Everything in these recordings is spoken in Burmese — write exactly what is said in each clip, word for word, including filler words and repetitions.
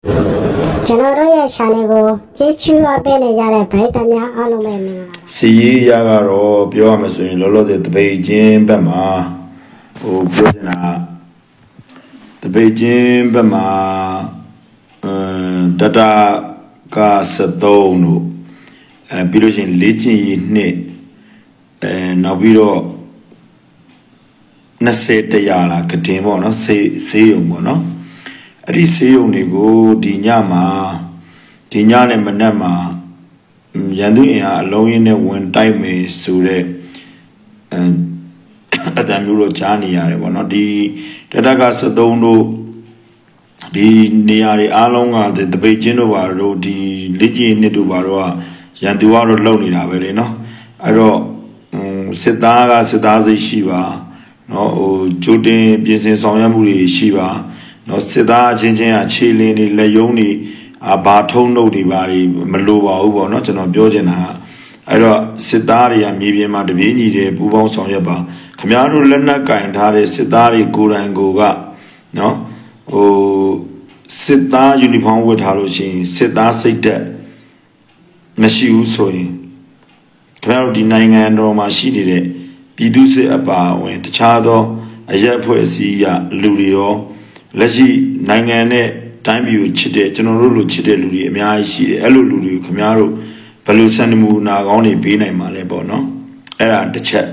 ကျွန်တော်တို့ရဲ့ channel ကိုကြည့်ရှုအားပေးနေကြတဲ့ပရိသတ်များအားလုံးပဲမင်္ဂလာပါစီရေးရကတော့ပြောရမယ်ဆိုရင်လောလောဆယ်တပိတ်ချင်းဘက်မှာဟိုပြောနေတာတပိတ်ချင်းဘက်မှာအမ်ဒတာက73တို့အဲပြီးလို့ရှိရင်လေ့ကျင့်ရေးနှစ်အဲနောက်ပြီးတော့20တရားလားကတင်ပေါ့နော်စေးစေးုံပေါ့နော်အဲ့ဒီစေးုံတွေကိုဒီညမှာဒီညနဲ့မနက်မှာရန်သူအင်အားအလုံးရင်းနဲ့ဝင်တိုက်မယ်ဆိုတဲ့အဲအတံမျိုးတော့ကြားနေရတယ်ပေါ့နော်ဒီတတက73တို့ဒီနေရာတွေအားလုံးကတပိတ်ချင်းတို့ပါတို့ဒီလေ့ကျင့်နှစ်တို့ပါတော့ရန်သူကတော့လုံနေတာပဲလေနော်အဲ့တော့စစ်သားကစစ်သားစိတ်ရှိပါနော်ဟိုဂျိုတင်ပြင်ဆင်ဆောင်ရွက်မှုတွေရှိပါနော်စစ်သားအချင်းချင်းကခြေလင်းတွေလက်ယုံတွေအာဘာထုံးနှုတ်တွေပါတွေမလိုပါဘူးပေါ့နော်ကျွန်တော်ပြောချင်တာအဲ့တော့စစ်သားတွေကမြေပြင်မှာတပြေးညီတယ်ပူပေါင်းဆောင်ရွက်ပါခင်ဗျားတို့လက်နက်ကင်ထားတဲ့စစ်သားတွေကိုယ်တိုင်ကိုကနော်ဟိုစစ်သားယူနီဖောင်းဝတ်ထားလို့ရှိရင်စစ်သားစိတ်သက်မရှိဘူးဆိုရင်ခင်ဗျားတို့ဒီနိုင်ငံတော်မှာရှိနေတဲ့ပြည်သူစစ်အပါအဝင်တခြားသောအရက်အဖွဲ့အစည်းရလူတွေရောလက်ရှိနိုင်ငံနဲ့တိုင်းပြည်ကိုချစ်တဲ့ကျွန်တော်တို့လိုချစ်တဲ့လူတွေအများကြီးရှိတယ်အဲ့လိုလူတွေကိုခင်ဗျားတို့ဘယ်လိုစံနမူနာကောင်းတွေပေးနိုင်မှာလဲပေါ့နော်အဲ့ဒါတစ်ချက်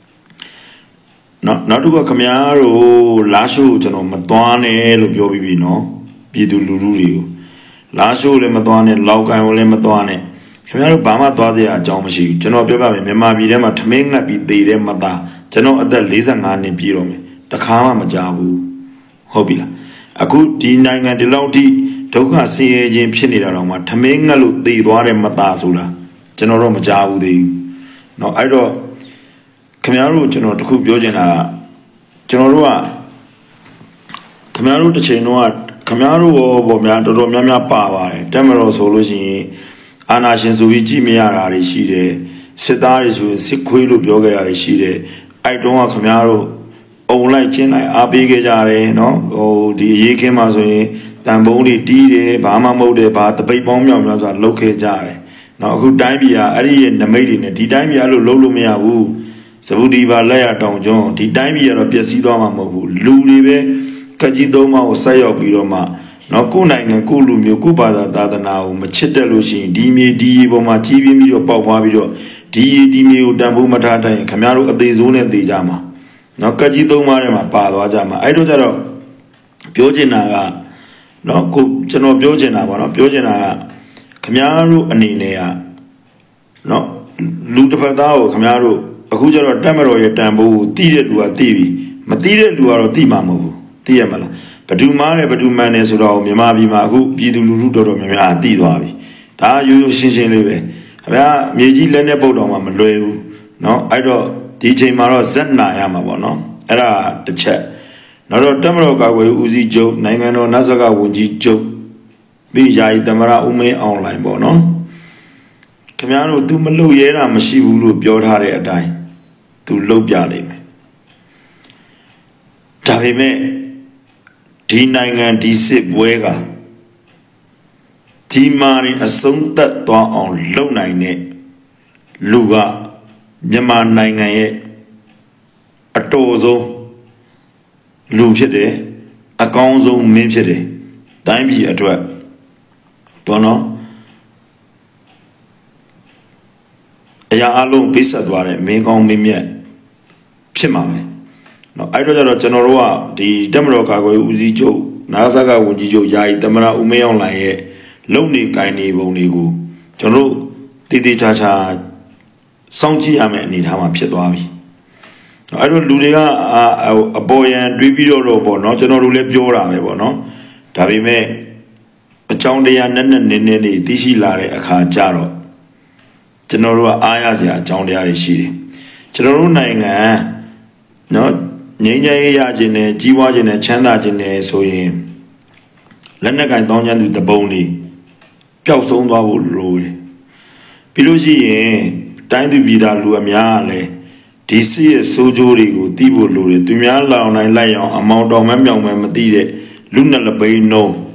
နော်နောက်တစ်ခုကခင်ဗျားတို့လာရှိုးကျွန်တော်မသွားနဲ့လို့ပြောပြီးပြီနော်ပြည်သူလူထုတွေကိုလာရှိုးလည်းမသွားနဲ့လောက်ကန်ကိုလည်းမသွားနဲ့ခင်ဗျားတို့ဘာမှသွားစရာအကြောင်းမရှိဘူးကျွန်တော်ပြောပြမယ်မြန်မာပြည်ထဲမှာထမင်းငတ်ပြီးသေတဲ့မသားကျွန်တော်အသက်45နှစ်ပြည့်တော့မယ်တခါမှမကြားဘူးဟုတ်ပြီလားအခုဒီနိုင်ငံဒီလောက်ထိဒုက္ခဆင်းရဲခြင်းဖြစ်နေတာတော့မှထမင်းငတ်လို့သေသွားတဲ့မသားဆိုတာကျွန်တော်တော့မကြားဘူးသေးဘူးเนาะအဲ့တော့ခင်ဗျားတို့ကျွန်တော်တခုပြောချင်တာကျွန်တော်တို့ကခင်ဗျားတို့တစ်ချိန်တော့ခင်ဗျားတို့ဘောဘောများတော်တော်များများပါပါတယ်တက်မတော်ဆိုလို့ရှိရင်အာနာရှင်ဆိုပြီးကြည့်မရတာတွေရှိတယ်စစ်သားတွေဆိုရင်စစ်ခွေးလို့ပြောကြတာတွေရှိတယ်အဲ့တုန်းကခင်ဗျားတို့အုံလိုက်ချင်းလိုက်အားပေးခဲ့ကြတယ်เนาะဟိုဒီအရေးခင်းမှာဆိုရင်တန်ပုံးတွေတီးတယ်ဘာမှမဟုတ်တယ်ဘာတပိတ်ပေါင်းမြောင်မြောင်ဆိုတာလှုပ်ခဲ့ကြတယ်เนาะအခုတိုင်းပြည်ကအဲ့ဒီရဲ့နမိတ်တွေနဲ့ဒီတိုင်းပြည်အဲ့လိုလှုပ်လို့မရဘူးစဗုဒီပါလက်ရတောင်ကျွန်းဒီတိုင်းပြည်ကတော့ပျက်စီးသွားမှာမဟုတ်ဘူးလူတွေပဲကကြီးသုံးပါးကိုဆက်ရောက်ပြီးတော့မှနော်ကိုယ်နိုင်ငံကိုလူမျိုးကိုဘာသာသာသနာကိုမချစ်တဲ့လို့ရှိရင်ဒီမြေဒီရေပေါ်မှာကြီးပြင်းပြီးတော့ပေါက်ဖွားပြီးတော့ဒီရေဒီမြေကိုတန်ဖိုးမထားတိုင်းခင်ဗျားတို့အသေးစိုးနဲ့သေကြမှာနော်ကကြီးသုံးပါးထဲမှာပါသွားကြမှာအဲ့တော့ကျတော့ပြောချင်တာကနော်ကိုကျွန်တော်ပြောချင်တာပေါ့နော်ပြောချင်တာကခင်ဗျားတို့အနေနဲ့ကနော်လူတစ်ဖက်သားကိုခင်ဗျားတို့အခုကျတော့တက်မတော်ရဲ့တန်ဖိုးကိုတီးတဲ့လူကတီးပြီမတီးတဲ့လူကတော့တီးမှာမဟုတ်ဘူးတီးရမလားဘဒူမားနဲ့ဘဒူမန်နဲ့ဆိုတော့မြန်မာပြည်မှာအခုပြည်သူလူထုတော်တော်များများသိသွားပြီဒါရိုးရိုးရှင်းရှင်းလေးပဲခင်ဗျာမြေကြီးလက်နဲ့ပုတ်တော်မှမလွယ်ဘူးเนาะအဲ့တော့ဒီချိန်မှာတော့ဇက်နာရမှာပေါ့နော်အဲ့ဒါတစ်ချက်နောက်တော့တက်မတော်ကာကွယ်ဦးစီးချုပ်နိုင်ငံတော်နတ်စကဝန်ကြီးချုပ်ပြီးယာယီသမရဦးမင်းအောင်လိုင်းပေါ့နော်ခင်ဗျားတို့ तू မလုပ်ရဲတာမရှိဘူးလို့ပြောထားတဲ့အတိုင်း तू လုပ်ပြလိမ့်မယ်ဒါပေမဲ့ဒီနိုင်ငံဒီစစ်ပွဲကဒီမာရင်အဆုံးသတ်သွားအောင်လုပ်နိုင်တဲ့လူကမြန်မာနိုင်ငံရဲ့အတော်ဆုံးလူဖြစ်တယ်အကောင်းဆုံးမင်းဖြစ်တယ်တိုင်းပြည်အတွက်တော်နော်အရာအလုံးပိတ်ဆက်သွားတဲ့မင်းကောင်းမင်းမြတ်ဖြစ်မှာပဲနော်အဲ့တော့ကျတော့ကျွန်တော်တို့ကဒီတက်မတော်ကာကွယ်ဦးစီးချုပ်နာဆာကဝန်ကြီးချုပ်ယာယီသမရဦးမင်းအောင်လှိုင်ရဲ့လုံနေကိုင်းနေပုံတွေကိုကျွန်တော်တို့တည်တည်ချာချာစောင့်ကြည့်ရမယ့်အနေအထားမှာဖြစ်သွားပြီအဲ့တော့လူတွေကအပေါ်ယံတွေးပြီးတော့တော့ပေါ့နော်ကျွန်တော်တို့လည်းပြောတာပဲပေါ့နော်ဒါပေမဲ့အကြောင်းတရားနဲ့နဲ့နည်းနည်းလေးသိရှိလာတဲ့အခါကျတော့ကျွန်တော်တို့ကအားရစရာအကြောင်းတရားတွေရှိတယ်ကျွန်တော်တို့နိုင်ငံနော်ငြိမ်းချမ်းရေးရခြင်းနဲ့ကြီးပွားခြင်းနဲ့ချမ်းသာခြင်းနဲ့ဆိုရင်လက်နက်ကင်တောင်းချမ်းသူတပုံလေးပျောက်ဆုံးသွားဖို့လိုတယ်ပြီးလို့ရှိရင်တိုင်းသူပြည်သားလူအများကလည်းဒီစစ်ရဲ့စိုးကြိုးတွေကိုသိဖို့လိုတယ်သူများလောင်နိုင်လိုက်အောင်အမောင်တော်မမြောင်မဲမသိတဲ့လူနဲ့လပိန်းနှုံး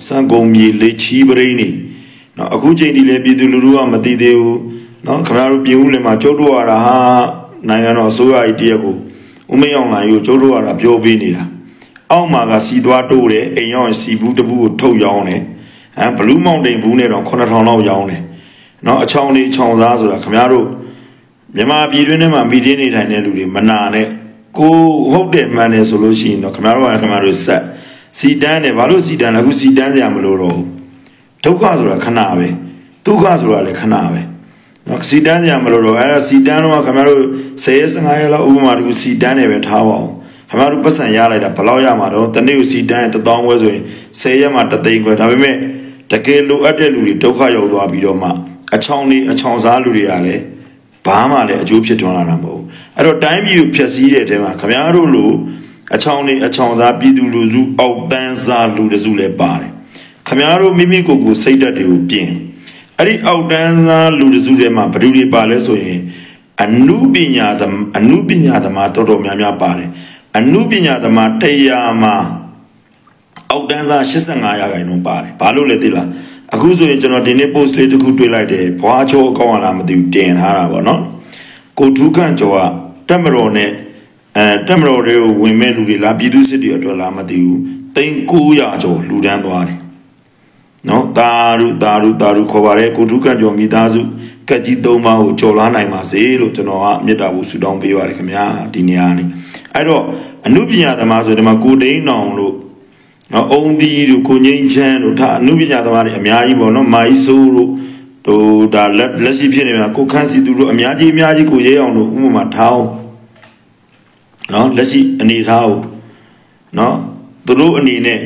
စံကုန်မြေလေချီပရိနေနော်အခုချိန်ဒီလေပြည်သူလူထုကမသိသေးဘူးနော်ခင်ဗျားတို့ပြည်ဦးလင်မှာကျုပ်တို့ရတာဟာနိုင်ငံတော်အစိုးရအတရက်ကိုဦးမင်းအောင်လှိုင်ကိုကျုပ်တို့ရတာပြောပေးနေတာအောက်မှာကစီသွားတိုးတယ်အိမ်ရောက်စီဘူးတဘူးကိုထုတ်ရောင်းတယ်ဟမ်ဘလူးမောင်တိန်ဘူးနဲ့တော့ခုနှစ်ထောင်လောက်ရောင်းတယ်နော်အချောင်းလေးချောင်းသားဆိုတာခင်ဗျားတို့မြန်မာပြည်တွင်းထဲမှာမီဒီနေထိုင်တဲ့လူတွေမနာနဲ့ကိုဟုတ်တယ်မှန်တယ်ဆိုလို့ရှိရင်တော့ခင်ဗျားတို့ကခင်ဗျားတို့ဆက်စီတန်းတယ်ဘာလို့စီတန်းလဲအခုစီတန်းစရာမလိုတော့ဘူးဒုက္ခဆိုတာခဏပဲဒုက္ခဆိုတာလည်းခဏပဲနော်စီတန်းစရာမလိုတော့အဲ့ဒါစီတန်းတော့ခင်ဗျားတို့ဆယ်ရက်ဆယ်ငါရက်လောက်ဥပမာတခုစီတန်းနေပဲထားပါအောင်ခင်ဗျားတို့ပတ်စံရလိုက်တာဘယ်လောက်ရမှာတော့တနေ့ကိုစီတန်းတစ်သောင်းခွဲဆိုရင်ဆယ်ရက်မှတစ်သိန်းခွဲဒါပေမဲ့တကယ်လိုအပ်တဲ့လူတွေဒုက္ခရောက်သွားပြီးတော့မှအချောင်းလေးအချောင်းစားလူတွေကလည်းဘာမှလည်းအကျိုးဖြစ်ထွန်းလာတာမဟုတ်ဘူးအဲ့တော့တိုင်းပြည်ကိုဖျက်ဆီးတဲ့အထဲမှာခင်ဗျားတို့လိုအချောင်းလေးအချောင်းစားပြည်သူလူစုအောက်တန်းစားလူတစုလည်းပါတယ်ခင်ဗျားတို့မိမိကိုယ်ကိုစိတ်ဓာတ်တွေကိုပြင်အဲ့ဒီအောက်တန်းစားလူတစုထဲမှာဘယ်သူတွေပါလဲဆိုရင်အနုပညာသမားအနုပညာသမားတော်တော်များများပါတယ်အနုပညာသမားတရားမှာအောက်တန်းစား၈၅ရာခိုင်နှုန်းပါတယ်ဘာလို့လဲသိလားအခုဆိုရင်ကျွန်တော်ဒီနေ့ post လေးတစ်ခုတွေ့လိုက်တယ်ဘွားချိုးအကောင့်လားမသိဘူးတင်ထားတာပေါ့နော်ကိုထူးခန့်ကျော်ကတက်မတော်နဲ့အဲတက်မတော်တွေကိုဝင်မဲ့လူတွေလားပြည်သူစစ်တွေအတွက်လားမသိဘူးသိန်း၉ရာကျော်လူတန်းသွားတယ်နော်တာရုတာရုတာရုခေါ်ပါတယ်ကိုထူးခန့်ကျော်မိသားစုကက်ကြီး၃ပါးကိုကြော်လာနိုင်ပါစေလို့ကျွန်တော်ကမေတ္တာပို့ဆုတောင်းပေးပါတယ်ခင်ဗျာဒီနေရာနေအဲ့တော့အနုပညာသမားဆိုဒီမှာကိုတိန်းအောင်လို့နော်အုံဒီတို့ကိုငိမ့်ချမ်းတို့ဒါအနုပညာသမားတွေအများကြီးပေါ့နော်မာကြီးဆိုးတို့တို့ဒါလက်လက်ရှိဖြစ်နေတာကိုခန်းစီသူတို့အများကြီးအများကြီးကိုရဲအောင်တို့ဥပမာထားအောင်နော်လက်ရှိအနေထားအောင်နော်သူတို့အနေနဲ့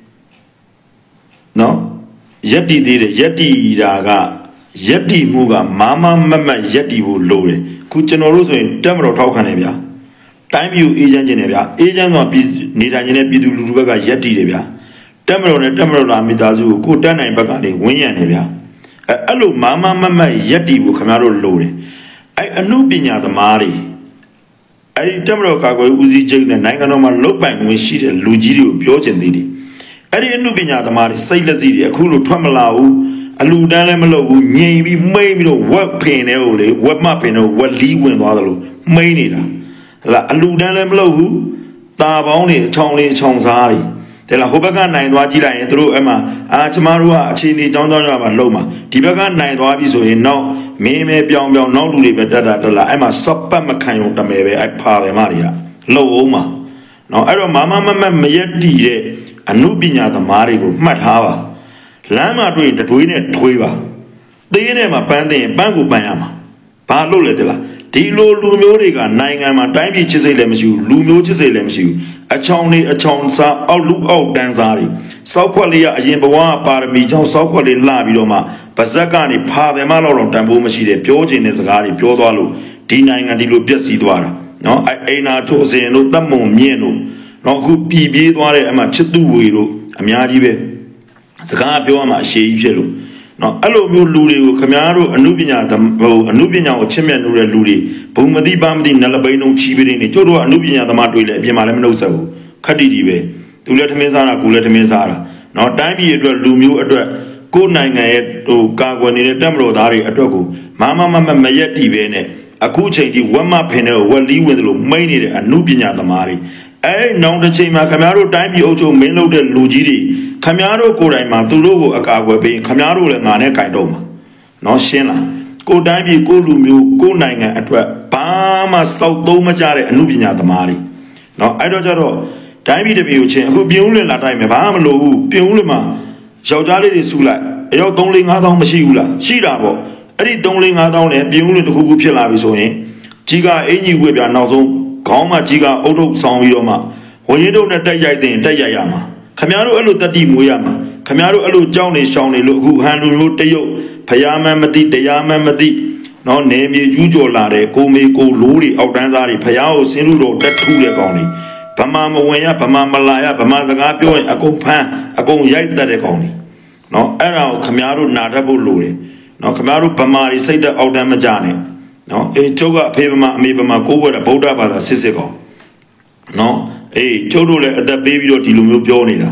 နော်ရက်တီသေးတယ်ရက်တီတာကရက်တီမှုကမာမမတ်မတ်ရက်တီဖို့လိုတယ်ခုကျွန်တော်တို့ဆိုရင်တက်မတော်ထောက်ခံနေဗျာတိုင်းပြည်အေးချမ်းခြင်းနဲ့ဗျာအေးချမ်းစွာပြည်နေထိုင်ခြင်းနဲ့ပြည်သူလူထုဘက်ကရက်တီတယ်ဗျာတက်မတော်နဲ့တက်မတော်လာမိသားစုကိုကိုတက်နိုင်ဘက်ကနေဝန်းရံနေဗျာအဲအဲ့လိုမာမမတ်မတ်ရက်တီဖို့ခင်ဗျားတို့လိုတယ်အဲအမှုပညာသမားတွေအဲ့ဒီတက်မတော်ကာကွယ်ဦးစီးချုပ်နဲ့နိုင်ငံတော်မှာလုတ်ပိုင်ဝင်ရှိတဲ့လူကြီးတွေကိုပြောချင်သေးတယ်အဲ့ဒီအမှုပညာသမားတွေစိတ်လက်စီတွေအခုလိုထွက်မလာဘူးအလူတန်းလည်းမလုပ်ဘူးငြိမ်ပြီးမိမ့်ပြီးတော့ဝက်ဖင်တဲ့ဟိုလေဝက်မဖင်တော့ဝက်လီးဝင်သွားသလိုမိမ့်နေတာဟလာအလူတန်းလည်းမလုပ်ဘူးတာပေါင်းတွေအချောင်းလေးအချောင်းစားတွေတဲ့လားဟိုဘက်ကနိုင်သွားကြည့်လိုက်ရင်တို့အဲ့မှာအာကျမတို့ကအခြေအနေကြောင်းကြောင်းရမှာလုံမှာဒီဘက်ကနိုင်သွားပြီဆိုရင်နောက်မင်းမဲပြောင်းပြောင်းနောက်လူတွေပဲတက်တာတက်လာအဲ့မှာစော့ပတ်မခံရုံတမယ်ပဲအဲ့ဖာတယ်မတွေကလုံအောင်မှာနော်အဲ့တော့မမမမမရက်တီတဲ့အနုပညာသမားတွေကိုမှတ်ထားပါလမ်းမှာတွေ့ရင်တွေးနဲ့ထွေးပါသေးနဲ့မှာပန်းသိရင်ပန်းကိုပန်းရမှာဘာလို့လဲတဲ့လားဒီလိုလူမျိုးတွေကနိုင်ငံမှာတိုင်းပြည်ချစ်စိတ်လည်းမရှိဘူးလူမျိုးချစ်စိတ်လည်းမရှိဘူးအချောင်းလေးအချောင်းစားအောက်လူအောက်တန်းစားတွေစောက်ခွက်လေးကအရင်ဘဝပါရမီကြောင့်စောက်ခွက်လေးလှပြီးတော့မှပါဇက်ကနေဖာတယ်မလောက်တော့တန်ဖိုးမရှိတဲ့ပြောချင်တဲ့စကားတွေပြောသွားလို့ဒီနိုင်ငံဒီလိုပြက်စီးသွားတာနော်အဲအိနာချိုးစင်တို့တပ်မုံမြင့်တို့နော်အခုပြည်ပြေးသွားတဲ့အမှချစ်သူဝေတို့အများကြီးပဲစကားပြောရမှာအရှိကြီးဖြစ်လို့နော်အဲ့လိုမျိုးလူတွေကိုခင်ဗျားတို့အနုပညာဟိုအနုပညာကိုချစ်မြတ်လို့တဲ့လူတွေဘုံမသိပါမသိနလပိန်းလုံးချီးပေးနေကျတို့ကအနုပညာသမားတွေလည်းအပြင်မှာလည်းမနှုတ်ဆက်ဘူးခက်တီတီပဲသူလည်းထမင်းစားတာကိုလည်းထမင်းစားတာနော်တိုင်းပြည်အတွက်လူမျိုးအတွက်ကိုယ်နိုင်ငံရဲ့ဟိုကာကွယ်နေတဲ့တပ်မတော်သားတွေအတွက်ကိုမမမမမရက်တီပဲနဲ့အခုချိန်ဒီဝက်မဖင်တဲ့ဝက်လီးဝင်တယ်လို့မိန်နေတဲ့အနုပညာသမားတွေအဲ့နောင်တစ်ချိန်မှာခင်ဗျားတို့တိုင်းပြည်အုပ်ချုပ်မင်းလုပ်တဲ့လူကြီးတွေခင်ဗျားတို့ကိုယ်တိုင်မှာသူတို့ကိုအကာအကွယ်ပေးခင်ဗျားတို့လည်းငါနဲ့ကြိုင်တော့မှာနော်ရှင်းလားကိုယ်တိုင်းပြည်ကိုလူမျိုးကိုယ်နိုင်ငံအတွက်ဘာမှစောက်သုံးမကြတဲ့အမှုပညာသမားတွေနော်အဲ့တော့ကျတော့တိုင်းပြည်တစ်ပြည်ကိုချင်းအခုပြင်ဦးလွင်လာတိုင်းမှာဘာမှမလိုဘူးပြင်ဦးလွင်မှာယောက်ျားလေးတွေစုလိုက်အယောက်၃ ၄ ၅သောင်းမရှိဘူးလားရှိတာပေါ့အဲ့ဒီ၃ ၄ ၅သောင်းနဲ့ပြင်ဦးလွင်တစ်ခုခုဖြစ်လာပြီဆိုရင်ကြီးကအင်ကြီးဝေပြနောက်ဆုံးခေါင်းမှာကြီးကအုတ်ထုတ်ဆောင်ပြီးတော့မှဝင်ရင်တို့နဲ့တက်ရိုက်တဲ့တက်ရိုက်ရမှာခင်ဗျားတို့အဲ့လိုတတိမွေးရမှာခင်ဗျားတို့အဲ့လိုကြောင်းနေရှောင်းနေလို့အခုဟန်လူမျိုးတရုတ်ဖယားမန်းမသိတရားမန်းမသိနော်နေမြေကျူးကျော်လာတဲ့ကိုမေကိုလိုးတွေအောက်တန်းသားတွေဖယားကိုဆင်းလို့တော့တက်ထူးတဲ့ကောင်တွေဗမာမဝင်ရဗမာမလာရဗမာစကားပြောရင်အကုန်ဖမ်းအကုန်ရိုက်တတ်တဲ့ကောင်တွေနော်အဲ့ဒါကိုခင်ဗျားတို့နာတတ်ဖို့လိုတယ်နော်ခင်ဗျားတို့ဗမာတွေစိတ်တက်အောက်တန်းမကြနဲ့နော်အေးကျုပ်ကအဖေဗမာအမေဗမာကိုးကွယ်တဲ့ဗုဒ္ဓဘာသာစစ်စစ်ကောင်နော်အေးကျုပ်တို့လည်းအသက်ပေးပြီးတော့ဒီလိုမျိုးပြောနေတာမ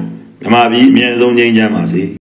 မြန်မာပြည်အမြဲဆုံးငြိမ်းချမ်းပါစေ